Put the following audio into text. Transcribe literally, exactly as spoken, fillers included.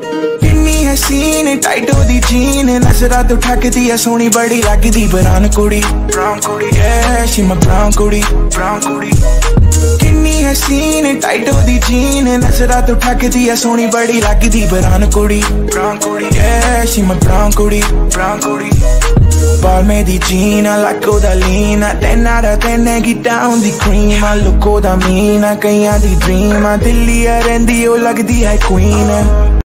किन्नी हसीन टाइट दी जीन नजरा तो ठकदी है सोनी बड़ी लगदी ब्राउन कुड़ी ब्राउन कुड़ी yeah she my brown कुड़ी ब्राउन कुड़ी किन्नी हसीन टाइट दी जीन नजरा तो ठकदी है सोनी बड़ी लगदी ब्राउन कुड़ी ब्राउन कुड़ी yeah she my brown कुड़ी ब्राउन कुड़ी Palme di Gina, like Codalina ten out of ten, get down the cream I look Codamina, kaya di dream I Dilli rendi, oh lagdi hai queen